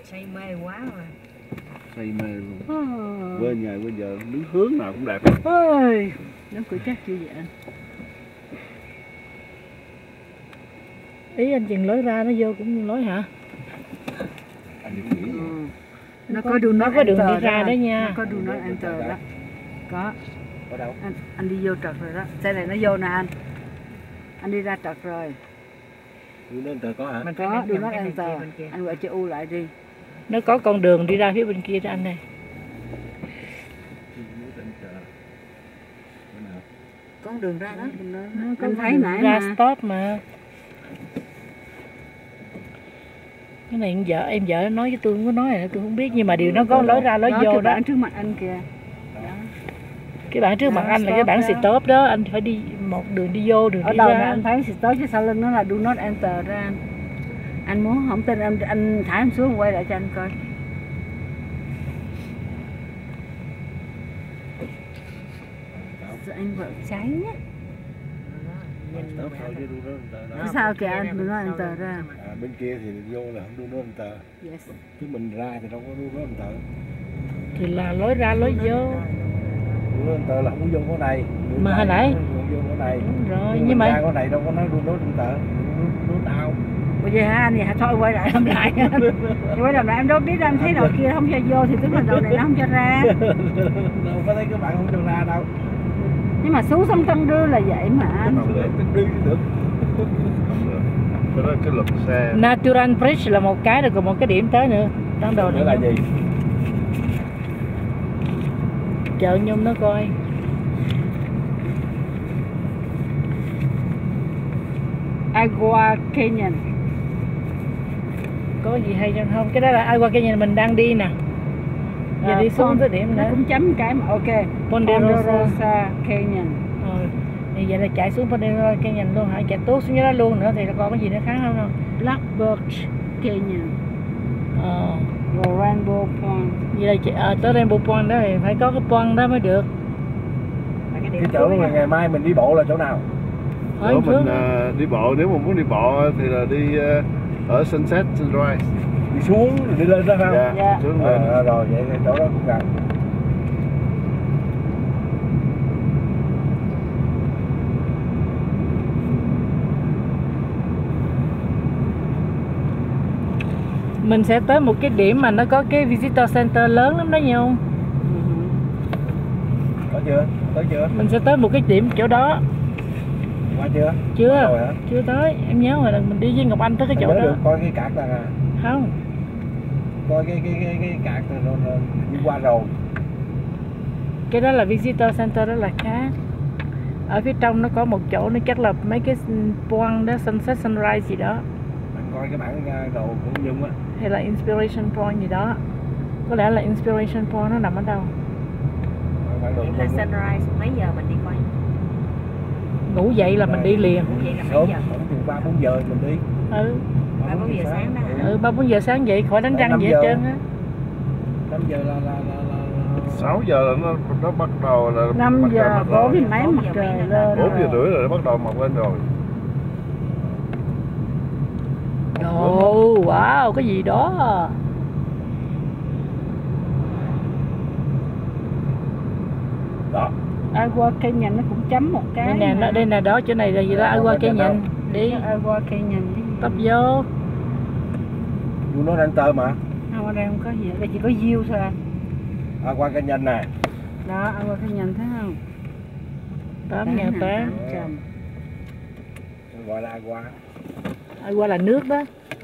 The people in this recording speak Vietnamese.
Say mê quá rồi. Say mê luôn. Quên ngày bây giờ đứng hướng nào cũng đẹp. Ôi, nó cười chắc chưa vậy anh? Ý anh chừng lối ra nó vô cũng lối hả? Anh đi nghĩ gì? Nó có đường đi ra đó nha. Nó có đường nó enter đó. Có. Ở đâu? Anh đi vô trật rồi đó. Xe này nó vô nè anh. Anh đi ra trật rồi. Đường nó enter có hả? Mình có đường nó enter. Anh gọi chữ U lại đi. Nó có con đường đi ra phía bên kia đó anh ơi. Con đường ra đó. Nó có anh thấy nãy ra mà. stop mà. Cái này em vợ nói với tôi không có nói này, tôi không biết, nhưng mà điều nó có lối ra lối vô đó. Bạn trước mặt anh kìa. Cái bảng trước mặt anh là cái bảng stop đó, anh phải đi một đường đi vô, đường ở đi đầu ra. này anh thấy stop chứ sau lưng nó là do not enter ra. Anh muốn không tin anh thả em xuống quay lại cho anh coi. Sợ anh vợ cháy nhé. Sao kìa anh do not enter ra. Bên kia thì vô là không do not enter. Yes. Chứ mình ra thì đâu có do not enter. Thì là lối ra lối vô. Do not enter là không có vô cái này. Mà hồi nãy vô cái này. rồi, nhưng mà ra cái này đâu có nói do not enter. Nó out. Bây giờ hả anh thì thôi quay lại làm lại. Quay làm lại em đâu biết em thấy đầu kia không cho vô thì tức là đầu này nó không cho ra. Đâu có thấy các bạn không cho ra đâu. Nhưng mà xuống sông Tân Đưa là vậy mà anh. Đó cái luật xe. Natural Bridge là một cái, rồi còn một cái điểm tới nữa. Trong đầu này là gì? Chợ Nhung nó coi. Agua Canyon. Có gì hay không? Không, cái đó là Agua Canyon mình đang đi nè. Giờ đi xuống tới điểm nữa. Nó cũng chấm cái mà ok. Ponderosa Canyon. Thì vậy là chạy xuống Ponderosa Canyon luôn hả? Chạy tốt xuống dưới đó luôn nữa thì còn cái gì nữa khác không? Black Birch Canyon. Rồi Rainbow Point. Vậy là tới Rainbow Point đó thì phải có cái point đó mới được. Cái chỗ là ngày mai mình đi bộ là chỗ nào? Chỗ mình đi bộ, nếu mà muốn đi bộ thì là đi ở Sunset Sunrise. Đi xuống rồi đi lên đó phải không? Dạ. Xuống lên. Rồi vậy thì chỗ đó cũng gần. Mình sẽ tới một cái điểm mà nó có cái visitor center lớn lắm đó nha không? Có chưa? Tới chưa? Mình sẽ tới một cái điểm chỗ đó. Qua chưa? Chưa. Rồi hả? Chưa tới. Em nhớ rồi là mình đi với Ngọc Anh tới cái chỗ đó. Được coi cái cạc là không? Coi cái cạc rồi đi qua rồi. Cái đó là visitor center, đó là khác. Ở phía trong nó có một chỗ nó chắc là mấy cái point đó, sunset sunrise gì đó. Mình coi cái bản đồ của Nhung á. Hay là inspiration point gì đó. Có lẽ là inspiration point nó nằm ở đâu? Là sunrise mấy giờ mình đi coi? Ngủ dậy là mình đi liền. Ngủ dậy là mấy Sớm, giờ? khoảng 3-4 giờ mình đi. 3-4 giờ sáng đó hả? 3-4 giờ sáng dậy khỏi đánh răng gì hết trơn á. 5 giờ là 6 giờ là nó bắt đầu là 5 giờ 4 mấy mặt trời lên. 4 giờ rưỡi là nó bắt đầu mọc lên rồi. Ồ, wow, cái gì đó. đó. Agua Canyon nó cũng chấm một cái. Đây nè đó, chỗ này là gì đó, Agua Canyon. Đi. Agua Canyon. Tấp vô. Vô nó đang tơ mà. Không, ở đây không có gì, đây chỉ có view thôi anh. Qua cái nhanh nè. Đó, Agua Canyon thấy không? 8.800. Gọi là Agua. Agua là nước đó.